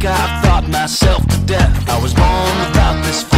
I've thought myself to death. I was born without this